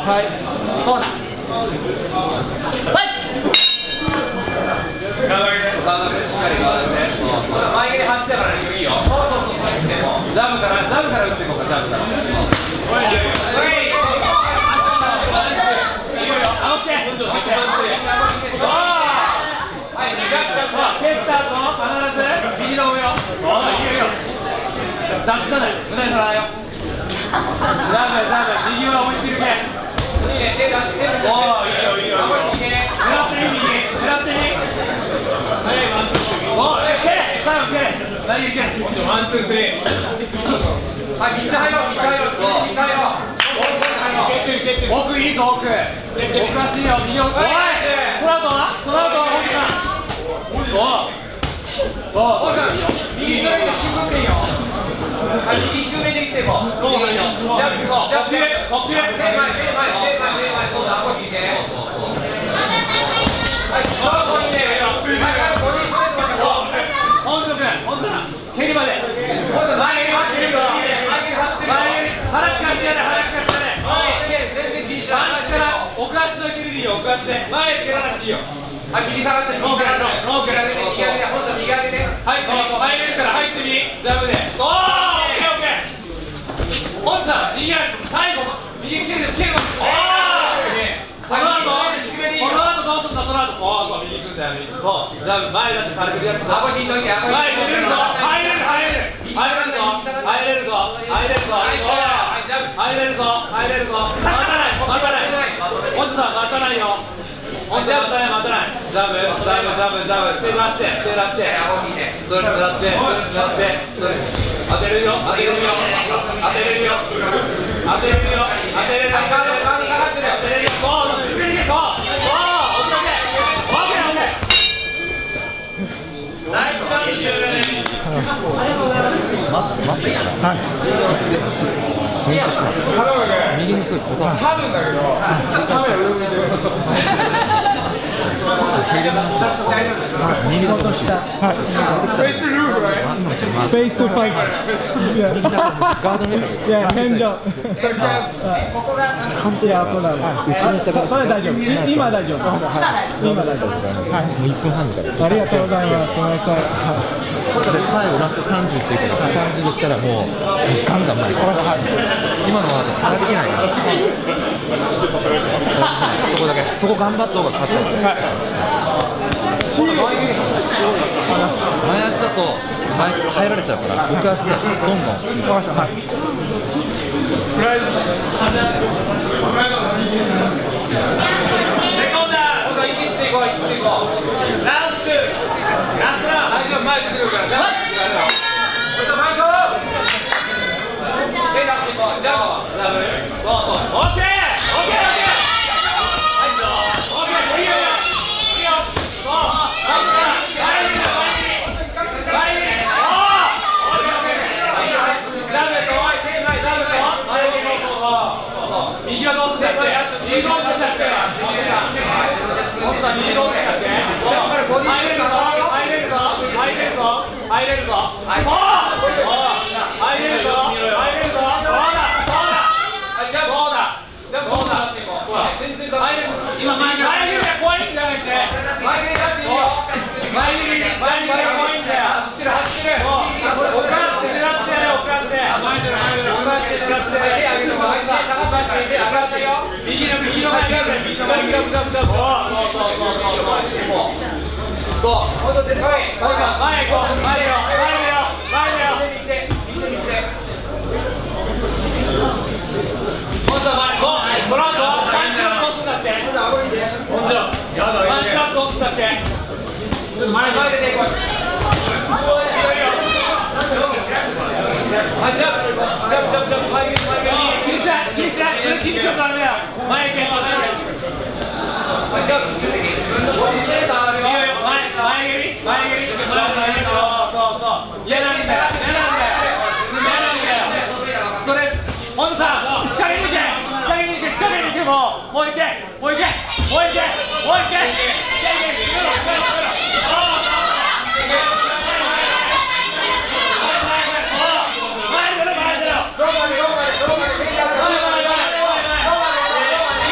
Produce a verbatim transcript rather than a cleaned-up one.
はい。コーナー。はい。ガード上げて。ガード上げて、しっかりガード上げて。前蹴り走ってからでもいいよ。そうそうそう、そう言っても。ジャブから、ジャブから打っていこうか、ジャブから。おい、おい。右の上よ。おい、いいよいいよ。ザッとだよ。無駄に取らないよ。ザブザブ、右は追いつけ。いいね、手出して。おお、いいよいいよ。狙ってみ、右。狙ってみ。おお、蹴れ。最後蹴れ。大丈夫蹴れ。ワンツースリー。はい、水入ろう、水入ろう、水入ろう。奥いいぞ、奥。奥らしいよ、右奥。おい。その後は？その後は奥さん。おお。おお、右ストレート進行でいいよ。はい、右低めでいっても。ジャンプ、ジャンプ、ジャンプ、呼吸、手前、手前、手前、手前、そうだ、顎引いて。はい、そう、いいね。はい、ボディーストレートまで。本当君、本当だ。蹴りまで。前に走ってるぞ。前に走ってるぞ。腹かしてやれ、腹かしてやれ。はい、全然気にしない。パンチから奥足の蹴りでいいよ、奥足で。前蹴らなくていいよ。はい、右下がって、右下がって、右上げて、右上げて、本当右上げて。はい、入れるから入ってみ、ジャブで。おー、オッケーオッケー。本さん、右足、最後、右蹴る、蹴る。おー。この後、この後どうすんだ、その後、そうそう、右行くんだよ、右。そう、ジャブ、前出して軽くリラックス。顎引いといて、顎引いて。入れるぞ、入れる、入れる。入れるぞ、入れるぞ、入れるぞ。入れるぞ、入れるぞ。待たない、待たない。本さん、待たないよ。本当待たない待たない。ジャブジャブジャブジャブ手出して手出してストレート狙ってストレート狙って当てれるよ当てれるよ当てれるよ当てれるよ当てれるよ当てれるよそうそうそうそうオッケーオッケーオッケー第一番にじゅうねんありがとうございます待ってからはい右のすぐ答え多分だけどカメラ上向いてる右の下はいフェイスルームねフェイストファイトガードの上いや面倒ここが判定は後ろに下がるそれ大丈夫今大丈夫今大丈夫はいもういっぷんはんだからありがとうございますごめんなさい最後ラストさんじゅうっていうからさんじゅうできたらもうガンガン前に今のは差ができないからそこだけそこ頑張った方が勝つんです前足だと前入られちゃうから奥足でどんどん前出てくるから前出てくるから前行こう手出していこうジャブジャブそうそうオッケーオッケーオッケーはいぞオッケーいいよいいよそうはい前に前に前におーオッケーオッケージャブとおい手前ジャブとはいそうそうそうそう右はどうすんだって右どうすんだって本さん右どうすんだってそう入れるぞ入れるぞ入れるぞ入れるぞ入れるぞ入れるぞそうだそうだそうだそうだ今前に前に怖いんじゃなくて前に出していいよ前に前に怖いんだよ走ってる走ってるおかして狙っておかして前じゃないおかして狙って手上げる前に下がって手上がってよ右の右の前に右の前にそうそうそうそうそうそう、本当出てこい。前行こう、前よ、前よ、前よ。見て、見て、見て。本当前、こう、その後、パンチラどうすんだって。本当。パンチラどうすんだって。前、前出てこい。はい、ジャンプ、ジャンプ、ジャンプ、ジャンプ、前に、前に。気にしない、気にしない、気にしないからね。前行け、前行け。はい、ジャンプ、前蹴り前蹴りそうそうそう嫌なんだよ嫌なんだよ嫌なんだよそれ本当さ仕掛けに行け仕掛けに行け仕掛けに行けもうもう行けもう行けもう行けもう行けいけいけいけ前出ろ前出ろどこまでどこまでどこまで